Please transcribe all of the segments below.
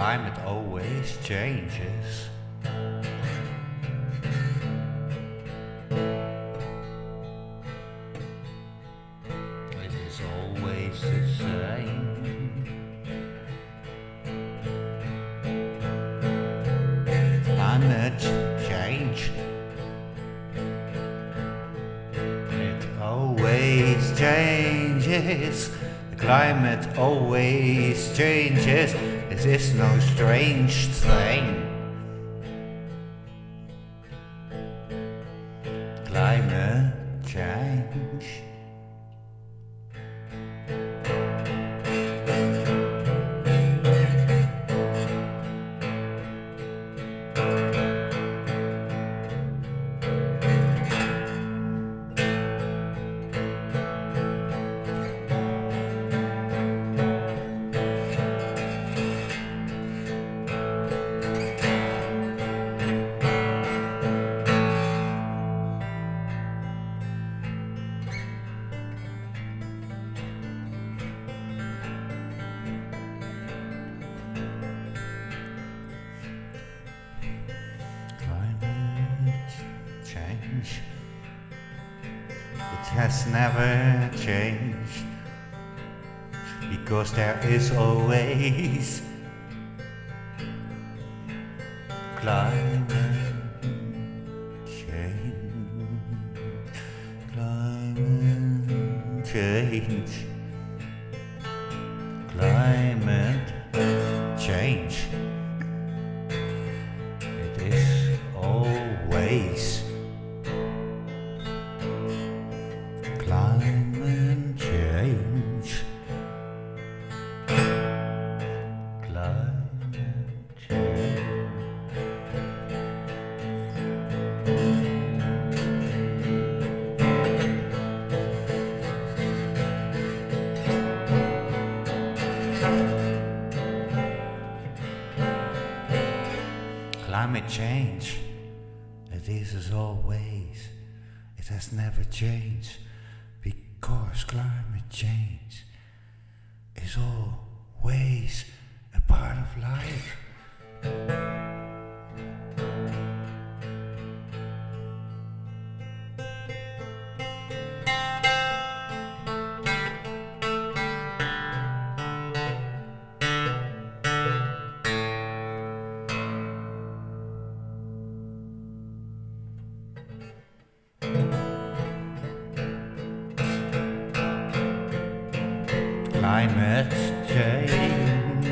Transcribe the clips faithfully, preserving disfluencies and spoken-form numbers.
climate always changes. It is always the same. Climate change. It always changes. The climate always changes. It is no strange thing. Climate change. Change. It has never changed, because there is always climate change. Climate change. Climate change. It is always climate change. Climate change. Climate change. It is as always. It has never changed. Because climate change is always a part of life. Climate change.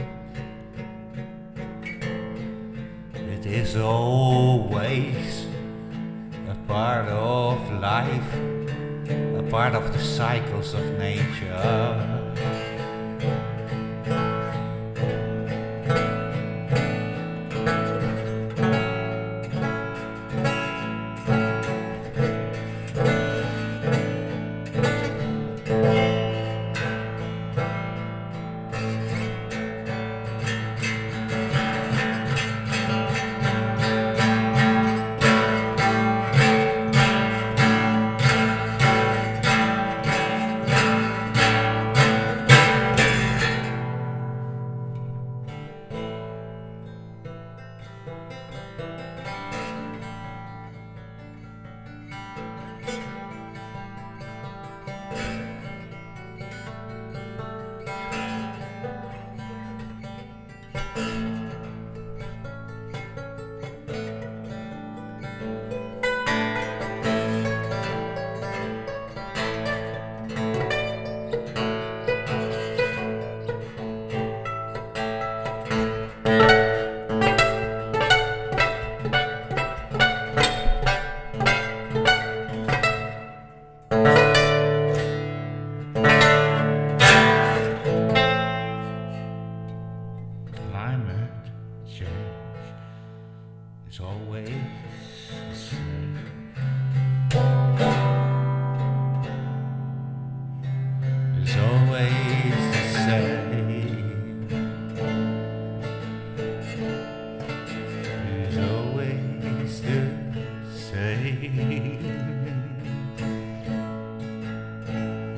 It is always a part of life, a part of the cycles of nature. It's always the same. It's always the same. It's always the same.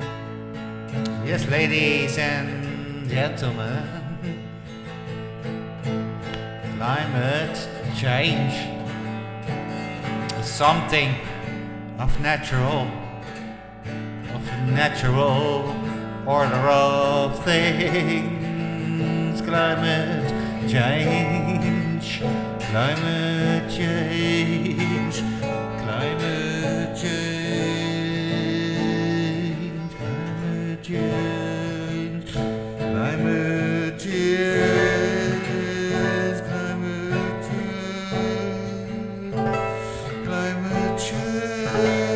Yes, ladies and gentlemen, climate change is something of natural, of natural order of things. Climate change, climate change, climate change, climate change, climate change, climate change, climate change.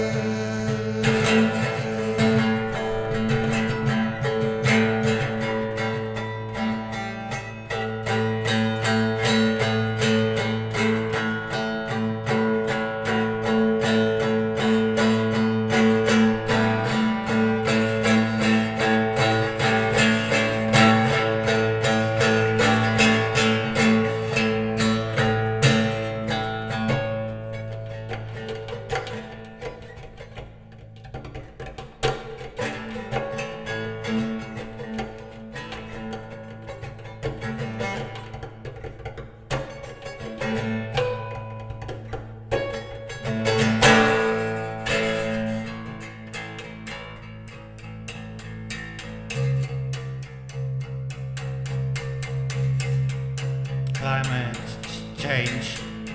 Climate change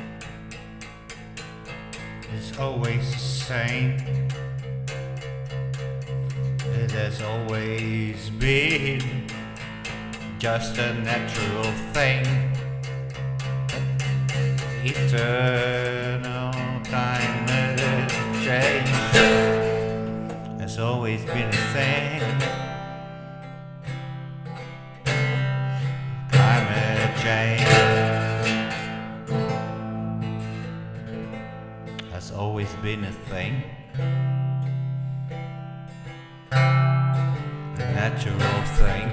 is always the same. It has always been just a natural thing. Eternal climate change has always been a thing. Climate change has always been a thing. A natural thing.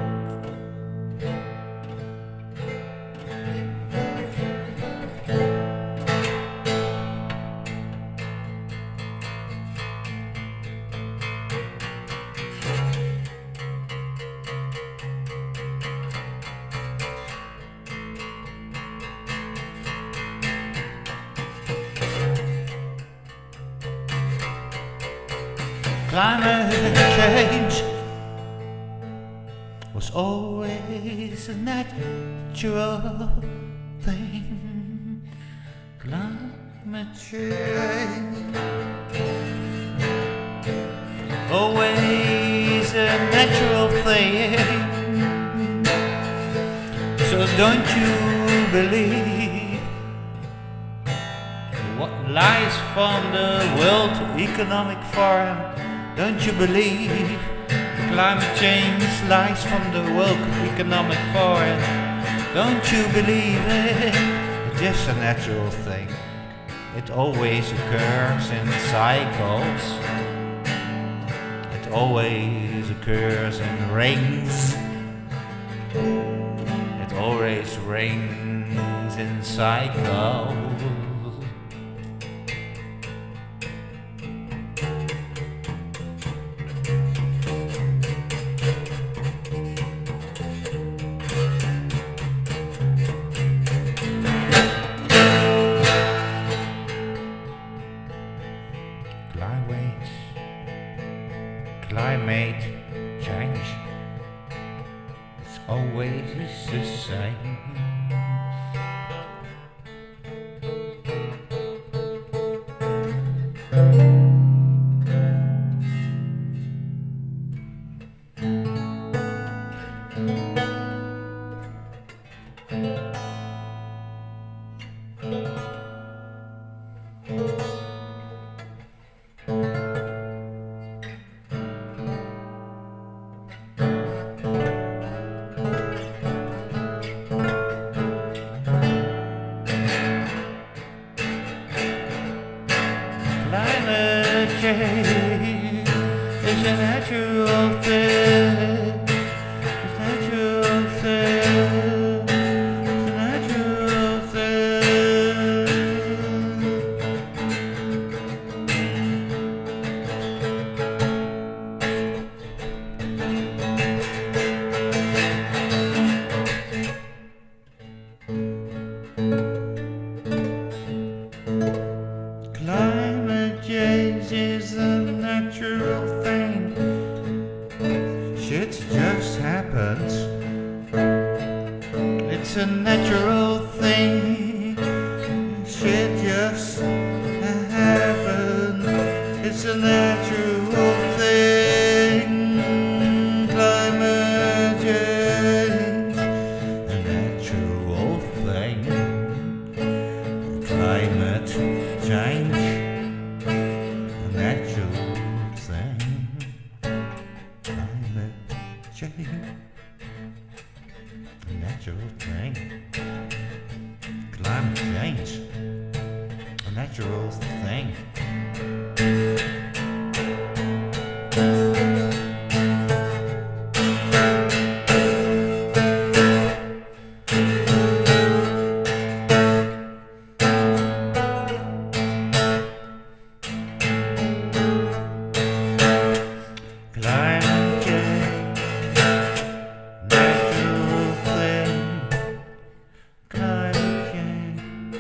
Climate change was always a natural thing. Climate change, always a natural thing. So don't you believe what lies from the World Economic Forum? Don't you believe climate change lies from the World Economic Forum? Don't you believe it? It's just a natural thing. It always occurs in cycles. It always occurs in rings. It always rings in cycles. Climate, climate change is always the same. It's a natural thing. Shit just happen. It's a natural thing. Climate change, a natural thing. Climate change, a natural thing. Climate change, a natural thing. Climate change, a natural thing. Climate change, natural thing. Climate change.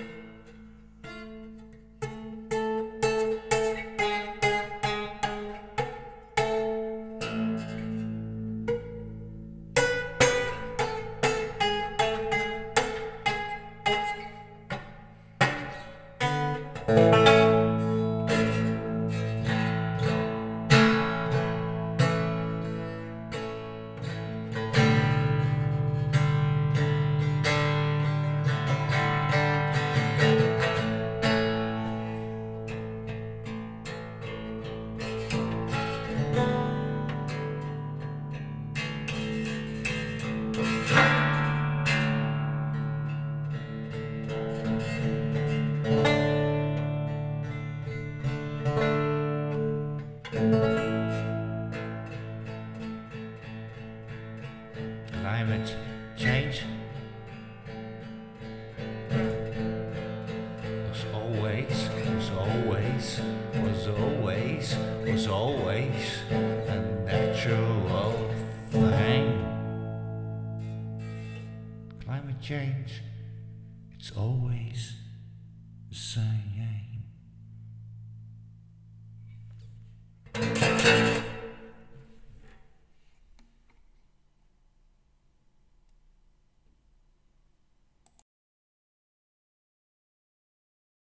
Climate change was always, was always, was always, was always a natural thing. Climate change, it's always the same.